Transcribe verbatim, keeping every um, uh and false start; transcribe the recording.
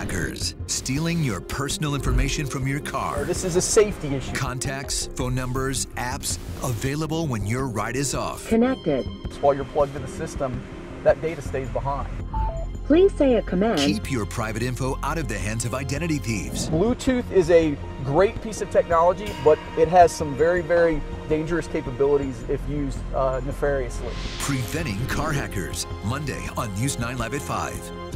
hackers, stealing your personal information from your car. This is a safety issue. Contacts, phone numbers, apps, available when your ride is off. Connected. While you're plugged in the system, that data stays behind. Please say a command. Keep your private info out of the hands of identity thieves. Bluetooth is a great piece of technology, but it has some very, very dangerous capabilities if used uh, nefariously. Preventing car hackers, Monday on News nine Live at five.